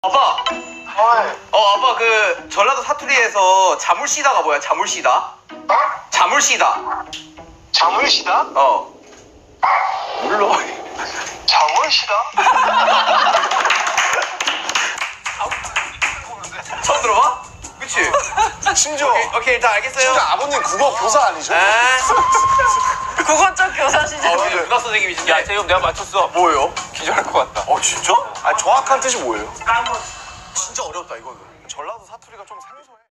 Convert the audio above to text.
아빠! 아빠 그 전라도 사투리에서 자물시다가 뭐야? 자물시다? 자물시다. 자물시다? 몰라. 자물시다? 처음 들어봐? 그치? 심지어 오케이 일단 알겠어요. 심지어 아버님 국어 교사 아니죠? 국어 쪽 교사시죠? 문학 선생님이신데. 야, 재영 내가 맞췄어. 뭐예요? 기절할 것 같다. 진짜? 아니 정확한 뜻이 뭐예요? 진짜 어렵다 이거는. 전라도 사투리가 좀 생소.